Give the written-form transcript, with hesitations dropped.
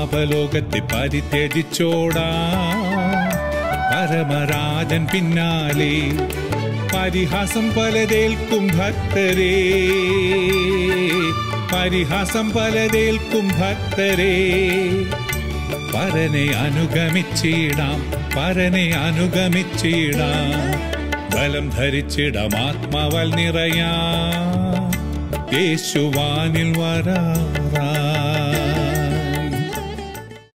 പാപലോകത്തെ പരിത്യജിച്ചോടാ പരമരാജൻ പിന്നാലെ. പരിഹാസം പലതേൽക്കും ഭക്തരെ, പരിഹാസം പലതേൽക്കും ഭക്തരെ. പരനെ അനുഗമിച്ചിടാം, പരനെ അനുഗമിച്ചിടാം. ബലം ധരിച്ചിടാം, ആത്മാവാൽ നിറയാം. യേശുവാനിൽ വരാ.